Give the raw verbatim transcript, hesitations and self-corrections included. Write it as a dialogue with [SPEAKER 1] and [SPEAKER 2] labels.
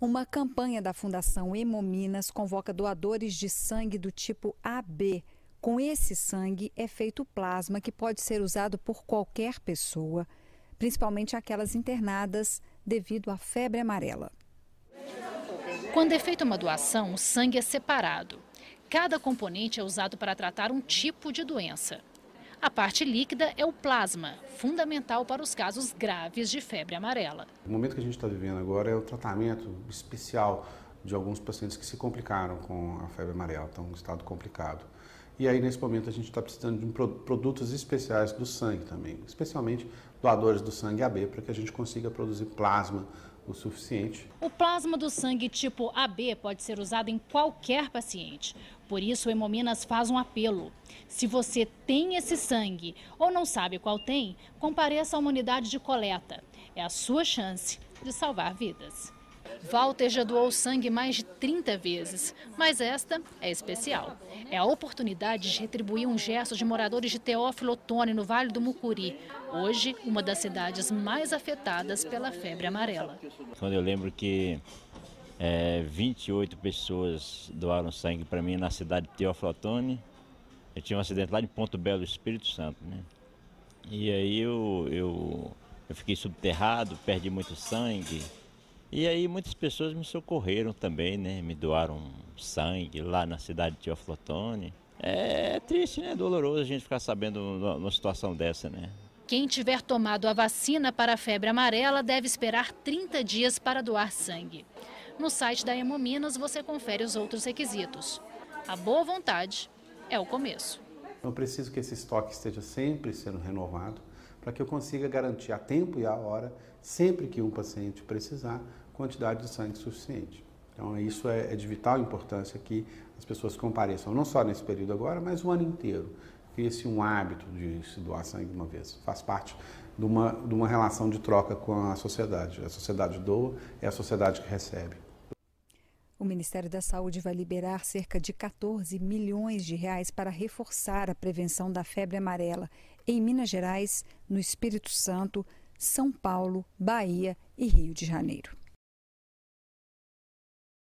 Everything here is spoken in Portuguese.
[SPEAKER 1] Uma campanha da Fundação Hemominas convoca doadores de sangue do tipo A B. Com esse sangue é feito plasma que pode ser usado por qualquer pessoa, principalmente aquelas internadas devido à febre amarela.
[SPEAKER 2] Quando é feita uma doação, o sangue é separado. Cada componente é usado para tratar um tipo de doença. A parte líquida é o plasma, fundamental para os casos graves de febre amarela.
[SPEAKER 3] O momento que a gente está vivendo agora é o tratamento especial de alguns pacientes que se complicaram com a febre amarela, estão em estado complicado. E aí, nesse momento, a gente está precisando de produtos especiais do sangue também, especialmente doadores do sangue A B, para que a gente consiga produzir plasma o suficiente.
[SPEAKER 2] O plasma do sangue tipo A B pode ser usado em qualquer paciente. Por isso, o Hemominas faz um apelo. Se você tem esse sangue ou não sabe qual tem, compareça a uma unidade de coleta. É a sua chance de salvar vidas. Walter já doou sangue mais de trinta vezes, mas esta é especial. É a oportunidade de retribuir um gesto de moradores de Teófilo Otoni, no Vale do Mucuri. Hoje, uma das cidades mais afetadas pela febre amarela.
[SPEAKER 4] Quando eu lembro que é, vinte e oito pessoas doaram sangue para mim na cidade de Teófilo Otoni. Eu tinha um acidente lá em Ponto Belo, Espírito Santo, né? E aí eu, eu, eu fiquei subterrado, perdi muito sangue. E aí muitas pessoas me socorreram também, né? Me doaram sangue lá na cidade de Teófilo Otoni. É triste, né? Doloroso a gente ficar sabendo numa situação dessa, né?
[SPEAKER 2] Quem tiver tomado a vacina para a febre amarela deve esperar trinta dias para doar sangue. No site da Hemominas você confere os outros requisitos. A boa vontade é o começo.
[SPEAKER 3] Eu preciso que esse estoque esteja sempre sendo renovado para que eu consiga garantir a tempo e a hora, sempre que um paciente precisar, quantidade de sangue suficiente. Então isso é de vital importância que as pessoas compareçam, não só nesse período agora, mas o ano inteiro. Cria-se um hábito de se doar sangue de uma vez. Faz parte de uma, de uma relação de troca com a sociedade. A sociedade doa, é a sociedade que recebe.
[SPEAKER 1] O Ministério da Saúde vai liberar cerca de quatorze milhões de reais para reforçar a prevenção da febre amarela em Minas Gerais, no Espírito Santo, São Paulo, Bahia e Rio de Janeiro.